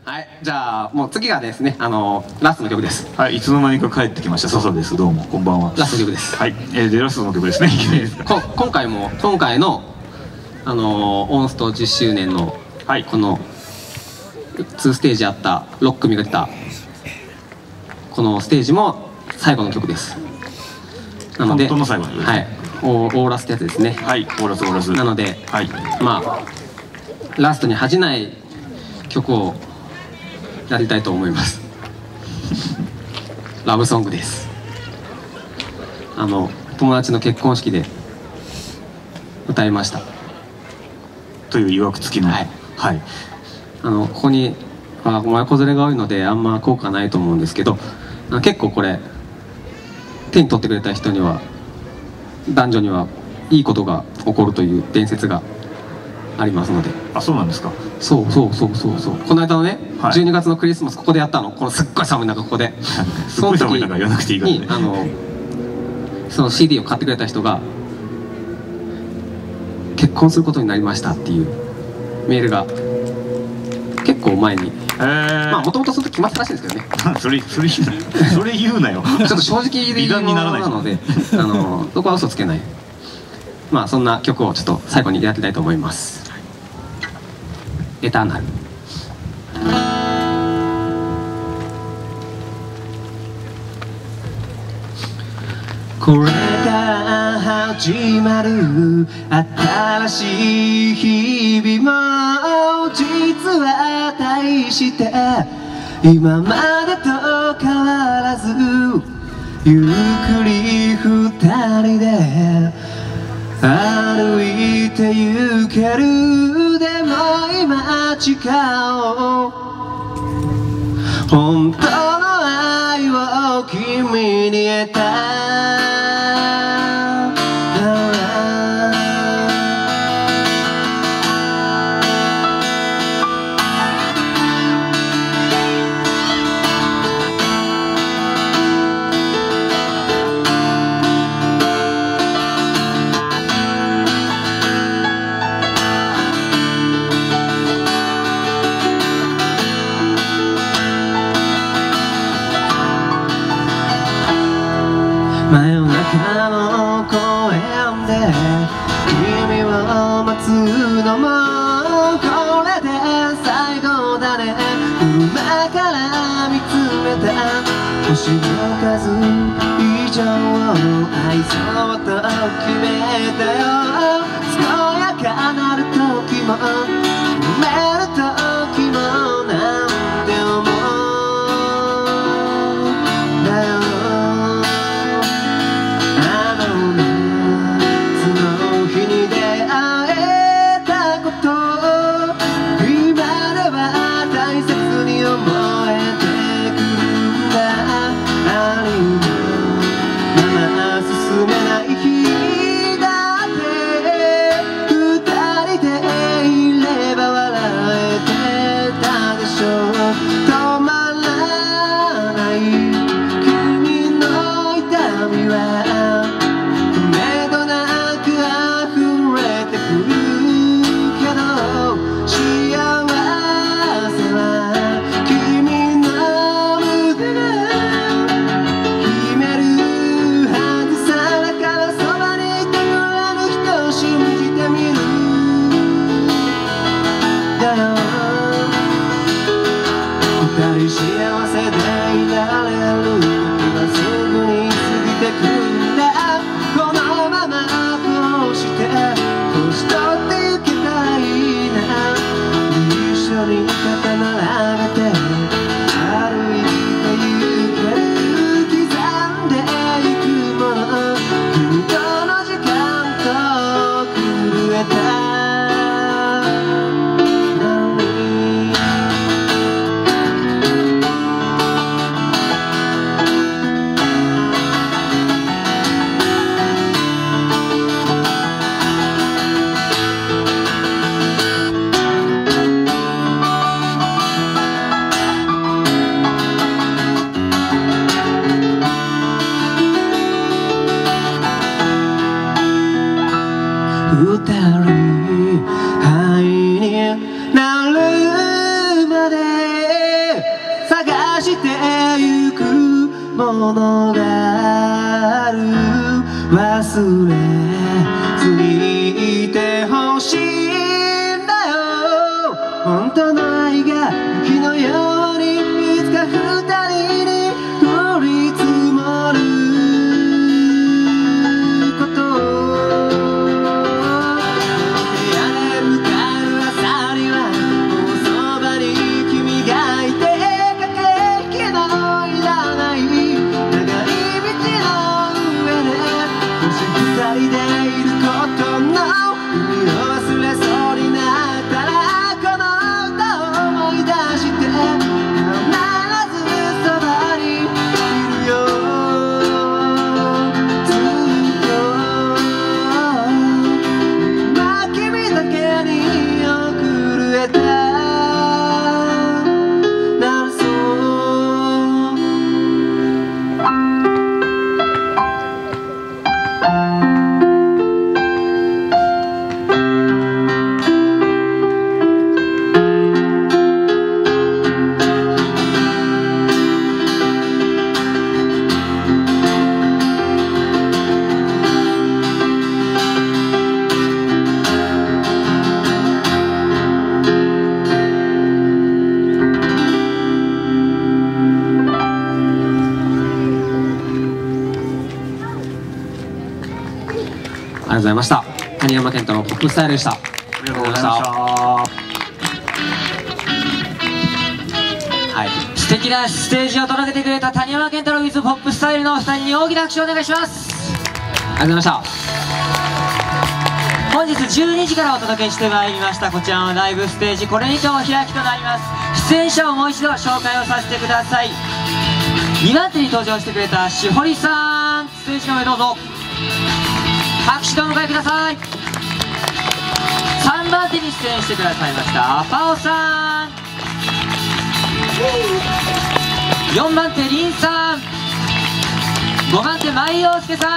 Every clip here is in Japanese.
はい、じゃあもう次がですね、ラストの曲です。 はい、いつの間にか帰ってきました笹です。どうもこんばんは。 ラストの曲です。 はい、でラストの曲ですね。いきなりですか。 今回のオンスト10周年の、はい、この2ステージあった6組が出たこのステージも最後の曲です。なので本当の最後の曲です、 はい、オーラスってやつですね。 はい、オーラスオーラス。 なので、はい、まあラストに恥じない曲をやりたいと思います。ラブソングです。友達の結婚式で歌いましたという曰く付きの、はい、はい、 ここに親子連れが多いのであんま効果ないと思うんですけど、結構これ手に取ってくれた人には、男女にはいいことが起こるという伝説がありますので。 あ、そうなんですか。 そうこの間のね、はい、12月のクリスマスここでやったの。このすっごい寒い中ここですっごい寒い中言わなくていいからね。 その CD を買ってくれた人が結婚することになりましたっていうメールが結構前に、まあもともとその時決まったらしいんですけどね。 それ言うなよ。 ちょっと正直で言うものなので、そこは嘘つけない。まあそんな曲をちょっと最後にやっていきたいと思います。エターナル。これから始まる新しい日々も実は大して今までと変わらず、ゆっくり二人で歩いて行ける。でも今誓おう、本当の愛を君に得た。真夜中の公園で君を待つのもこれで最後だね。馬から見つめた星の数以上愛そうと決めたよ。健やかなる時も埋める時もなんで思うんだよ。 ものがある。忘れずにいてほしいんだよ。本当の愛が雪のようにいつか二人に降り積もることを。部屋で迎える朝にはもうそばに君がいて、駆け引きのいらない長い道の上でもし二人でいることの意味を忘れそうになったら、この歌を思い出して必ずそばにいるよ。ずっと今君だけに送れたならそう。 ありがとうございました。谷山健太のポップスタイルでした。 ありがとうございました。 はい、素敵なステージを届けてくれた谷山健太郎 with ポップスタイルのお二人に大きな拍手をお願いします。 ありがとうございました。 本日12時からお届けしてまいりましたこちらのライブステージ、これにてお開きとなります。出演者をもう一度紹介をさせてください。2番手に登場してくれたしほりさん、ステージの上どうぞ拍手でお迎えください。3番手に出演してくださいましたアパオさん、4番手りんさん、5番手舞陽介さん、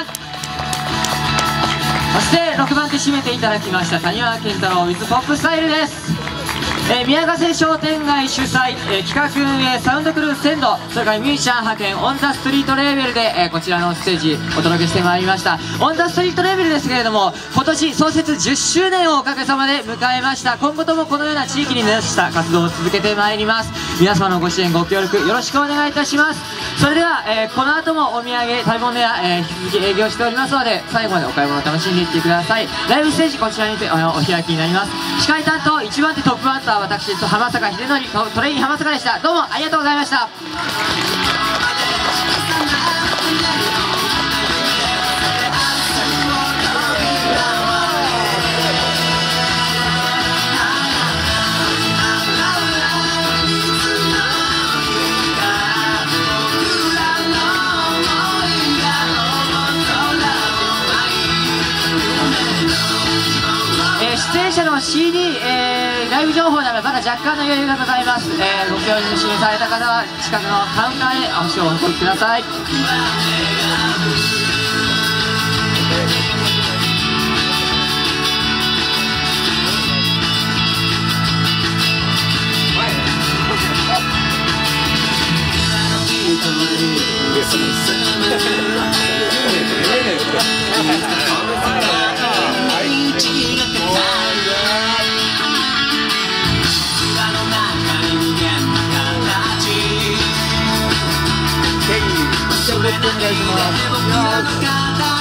そして6番手締めていただきました谷川健太郎 with ポップスタイルです。宮ヶ瀬商店街主催、企画運営サウンドクルー鮮度、それからミュージシャン派遣オンザストリートレーベルで、こちらのステージお届けしてまいりました。オンザストリートレーベルですけれども、今年創設10周年をおかげさまで迎えました。今後ともこのような地域に根ざした活動を続けてまいります。皆様のご支援ご協力よろしくお願いいたします。それでは、この後もお土産食べ物や、引き続き営業しておりますので、最後までお買い物を楽しんでいってください。ライブステージこちらにてお開きになります。司会担当1番手トップバッター私浜坂秀則トレイン浜坂でした。どうもありがとうございました。出演者の CD、ライブ情報ならまだ若干の余裕がございます。ご興味示された方は近くのカウンターへ足をお運びください。お願いします。